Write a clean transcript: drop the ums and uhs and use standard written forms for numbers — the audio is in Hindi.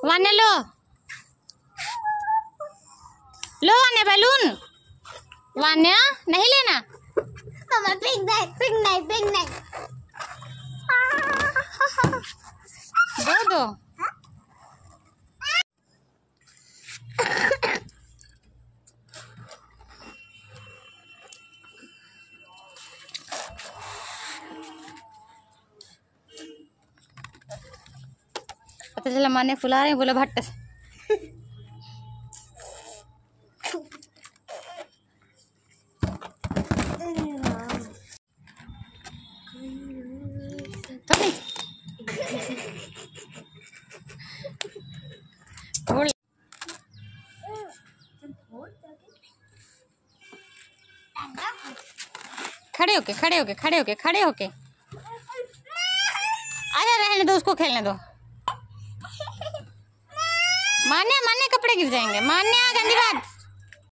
वान्या लो लो वान्या बैलून। वान्या नहीं लेना। पिंक नहीं। दो दो। पता चला माने फुला रहे, बोला भट्ट से। खड़े होके आजा, रहने दो उसको, खेलने दो। मान्या कपड़े गिर जाएंगे। मान्या गंदी बात।